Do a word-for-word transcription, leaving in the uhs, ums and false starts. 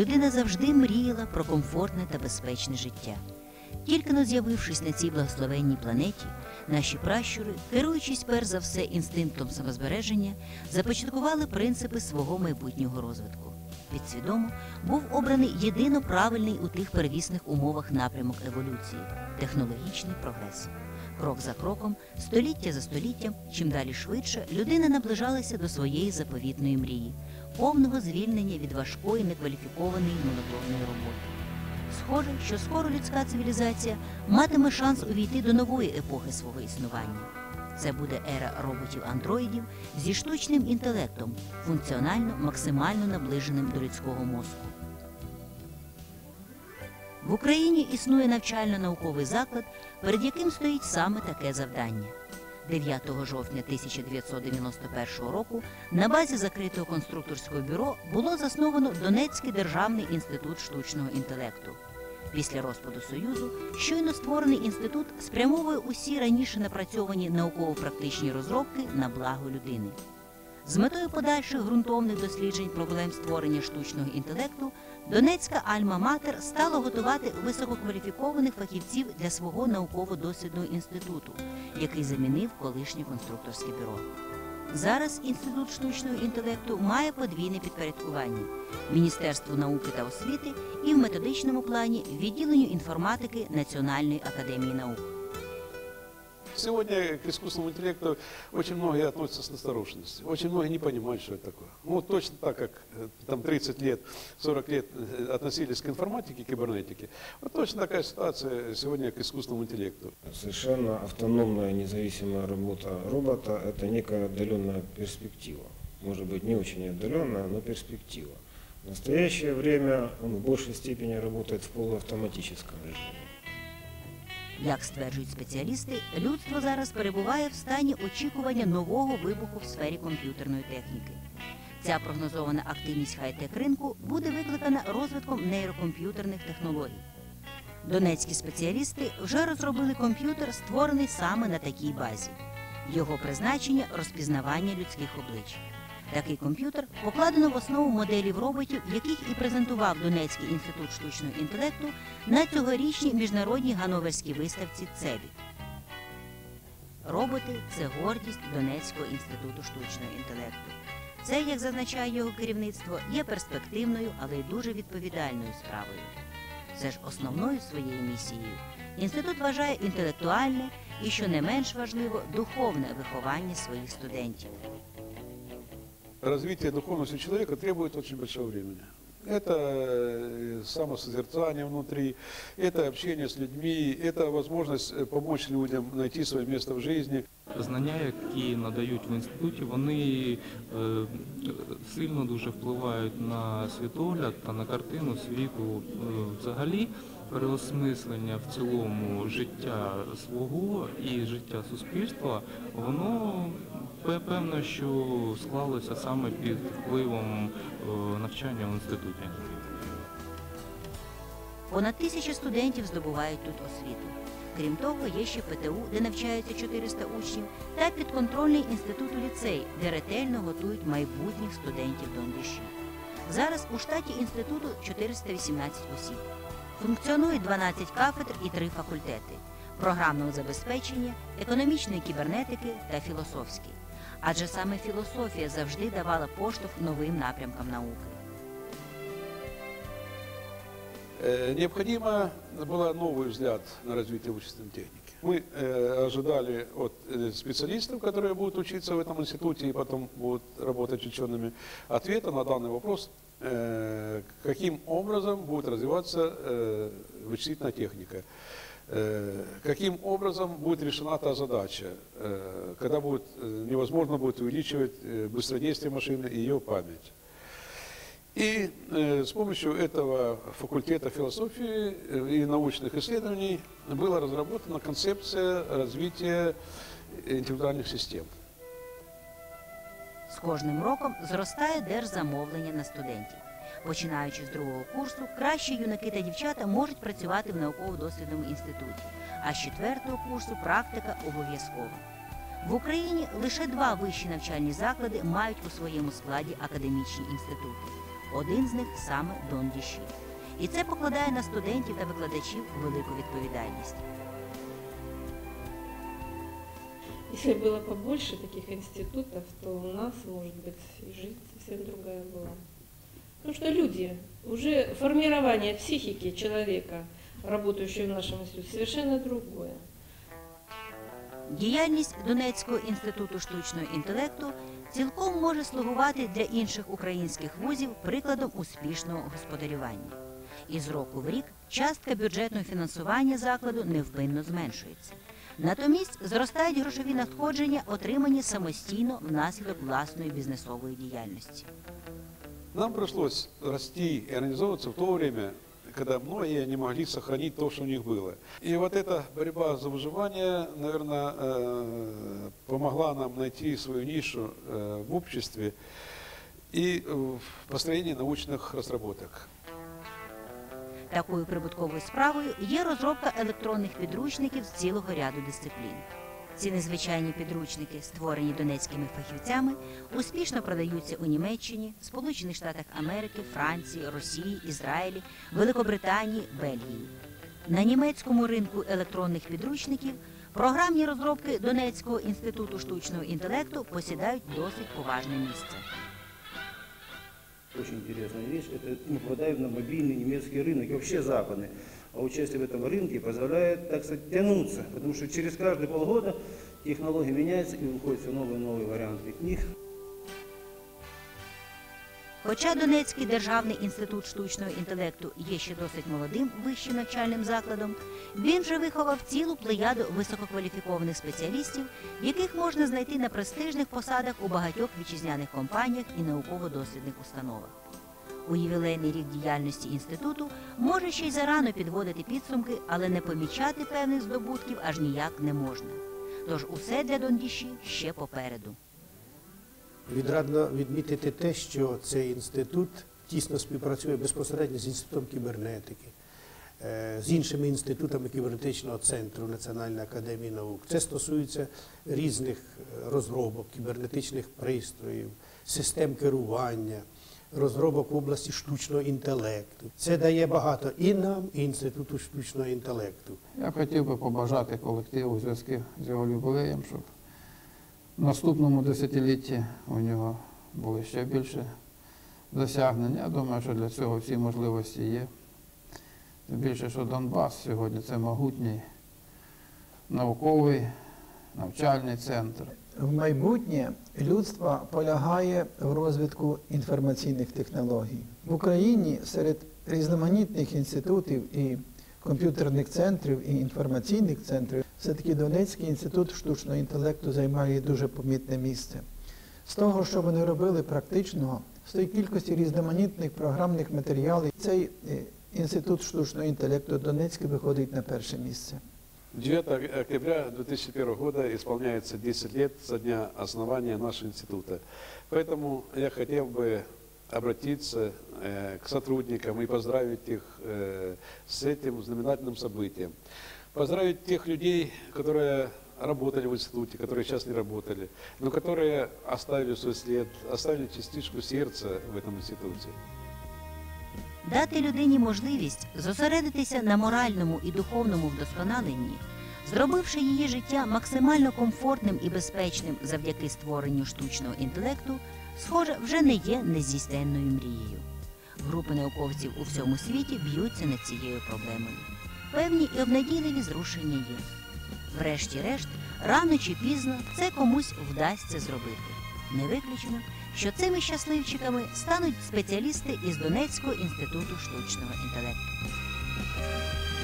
людина завжди мріяла про комфортне та безпечне життя. Тільки но з'явившись на цій благословенній планеті, наші пращури, керуючись перш за все інстинктом самозбереження, започаткували принципи свого майбутнього розвитку. Підсвідомо був обраний єдино правильний у тих первісних умовах напрямок еволюції – технологічний прогрес. Крок за кроком, століття за століттям, чим далі швидше, людина наближалася до своєї заповітної мрії – повного звільнення від важкої, некваліфікованої монотонної роботи. Схоже, що скоро людська цивілізація матиме шанс увійти до нової епохи свого існування. Це буде ера роботів-андроїдів зі штучним інтелектом, функціонально максимально наближеним до людського мозку. В Україні існує навчально-науковий заклад, перед яким стоїть саме таке завдання. дев'ятого жовтня тисяча дев'ятсот дев'яносто першого року на базі закритого конструкторського бюро було засновано Донецький державний інститут штучного інтелекту. Після розпаду Союзу щойно створений інститут спрямовує усі раніше напрацьовані науково-практичні розробки на благо людини. З метою подальших ґрунтовних досліджень проблем створення штучного інтелекту Донецька Альма-Матер стала готувати висококваліфікованих фахівців для свого науково-дослідного інституту, який замінив колишнє конструкторське бюро. Зараз Інститут штучного інтелекту має подвійне підпорядкування – Міністерству науки та освіти і в методичному плані відділенню інформатики Національної академії наук. Сегодня к искусственному интеллекту очень многие относятся с настороженностью. Очень многие не понимают, что это такое. Ну, вот точно так, как там тридцать лет, сорок лет относились к информатике, кибернетике, вот точно такая ситуация сегодня к искусственному интеллекту. Совершенно автономная, независимая работа робота – это некая отдаленная перспектива. Может быть, не очень отдаленная, но перспектива. В настоящее время он в большей степени работает в полуавтоматическом режиме. Як стверджують спеціалісти, людство зараз перебуває в стані очікування нового вибуху в сфері комп'ютерної техніки. Ця прогнозована активність хай-тек ринку буде викликана розвитком нейрокомп'ютерних технологій. Донецькі спеціалісти вже розробили комп'ютер, створений саме на такій базі. Його призначення – розпізнавання людських облич. Такий комп'ютер покладено в основу моделів роботів, яких і презентував Донецький інститут штучного інтелекту на цьогорічній міжнародній ганноверській виставці «Цебіт». Роботи – це гордість Донецького інституту штучного інтелекту. Це, як зазначає його керівництво, є перспективною, але й дуже відповідальною справою. Це ж основною своєю місією інститут вважає інтелектуальне і, що не менш важливо, духовне виховання своїх студентів. Развитие духовности человека требует очень большого времени. Это самосозерцание внутри, это общение с людьми, это возможность помочь людям найти свое место в жизни. Знання, які надають в інституті, вони е, сильно дуже впливають на світогляд та на картину світу е, взагалі. Переосмислення в цілому життя свого і життя суспільства, воно певно, що склалося саме під впливом навчання в інституті. Понад тисяча студентів здобувають тут освіту. Крім того, є ще ПТУ, де навчаються чотириста учнів, та підконтрольний інституту ліцей, де ретельно готують майбутніх студентів ДонДШ. Зараз у штаті інституту чотириста вісімнадцять осіб. Функціонують дванадцять кафедр і три факультети – програмного забезпечення, економічної кібернетики та філософський. Адже саме філософія завжди давала поштовх новим напрямкам науки. Необходимо был новый взгляд на развитие вычислительной техники. Мы э, ожидали от специалистов, которые будут учиться в этом институте и потом будут работать учеными, ответа на данный вопрос, э, каким образом будет развиваться э, вычислительная техника, э, каким образом будет решена та задача, э, когда будет, невозможно будет увеличивать быстродействие машины и ее память. И э, с помощью этого факультета философии и научных исследований была разработана концепция развития інтелектуальних систем. З кожним роком зростає держзамовлення на студентів. Починаючи з другого курсу, кращі юнаки та дівчата можуть працювати в науково-дослідному інституті, а з четвертого курсу практика обов'язкова. В Україні лише два вищі навчальні заклади мають у своєму складі академічні інститути. Один з них саме Дондіші. І це покладає на студентів та викладачів велику відповідальність. Если было побольше таких институтов, то у нас, может быть, и жизнь совсем другая была. Потому что люди, уже формирование психики человека, работающего в нашем институте, совершенно другое. Діяльність Донецького інституту штучного інтелекту цілком може слугувати для інших українських вузів прикладом успішного господарювання. І з року в рік частка бюджетного фінансування закладу невпинно зменшується. Натомість зростають грошові надходження, отримані самостійно внаслідок власної бізнесової діяльності. Нам пришлось расти и организовываться в то время, когда многие не могли сохранить то, что у них было. И вот эта борьба за выживание, наверное, помогла нам найти свою нишу в обществе и в построении научных разработок. Такою прибутковою справою є розробка електронних підручників з цілого ряду дисциплін. Ці незвичайні підручники, створені донецькими фахівцями, успішно продаються у Німеччині, Сполучених Штатах Америки, Франції, Росії, Ізраїлі, Великобританії, Бельгії. На німецькому ринку електронних підручників програмні розробки Донецького інституту штучного інтелекту посідають досить поважне місце. Очень интересная вещь. Это мы попадаем на мобильный немецкий рынок и вообще западный. А участие в этом рынке позволяет, так сказать, тянуться, потому что через каждые полгода технологии меняются и выходят все новые и новые варианты книг. Хоча Донецький державний інститут штучного інтелекту є ще досить молодим вищим навчальним закладом, він вже виховав цілу плеяду висококваліфікованих спеціалістів, яких можна знайти на престижних посадах у багатьох вітчизняних компаніях і науково-дослідних установах. У ювілейний рік діяльності інституту може ще й зарано підводити підсумки, але не помічати певних здобутків аж ніяк не можна. Тож усе для Дондіші ще попереду. Відрадно відмітити те, що цей інститут тісно співпрацює безпосередньо з Інститутом кібернетики, з іншими інститутами кібернетичного центру Національної академії наук. Це стосується різних розробок, кібернетичних пристроїв, систем керування, розробок в області штучного інтелекту. Це дає багато і нам, і Інституту штучного інтелекту. Я хотів би побажати колективу у зв'язку з його юбілеєм, щоб в наступному десятилітті у нього були ще більше досягнень. Я думаю, що для цього всі можливості є. Тим більше, що Донбас сьогодні – це могутній науковий навчальний центр. В майбутнє людство полягає в розвитку інформаційних технологій. В Україні серед різноманітних інститутів і комп'ютерних центрів, і інформаційних центрів все-таки Донецький інститут штучного інтелекту займає дуже помітне місце. З того, що вони робили практичного, з тої кількості різноманітних програмних матеріалів, цей інститут штучного інтелекту Донецький виходить на перше місце. девятого октября две тысячи первого года исполняется десять лет со дня основания нашего института. Поэтому я хотел бы обратиться э, к сотрудникам и поздравить их э, с этим знаменательным событием. Поздравить тех людей, которые работали в институте, которые сейчас не работали, но которые оставили свой след, оставили частичку сердца в этом институте. Дати людині можливість зосередитися на моральному і духовному вдосконаленні, зробивши її життя максимально комфортним і безпечним завдяки створенню штучного інтелекту, схоже, вже не є нездійсненною мрією. Групи науковців у всьому світі б'ються над цією проблемою. Певні і обнадійливі зрушення є. Врешті-решт, рано чи пізно це комусь вдасться зробити. Не виключено, що цими щасливчиками стануть спеціалісти із Донецького інституту штучного інтелекту.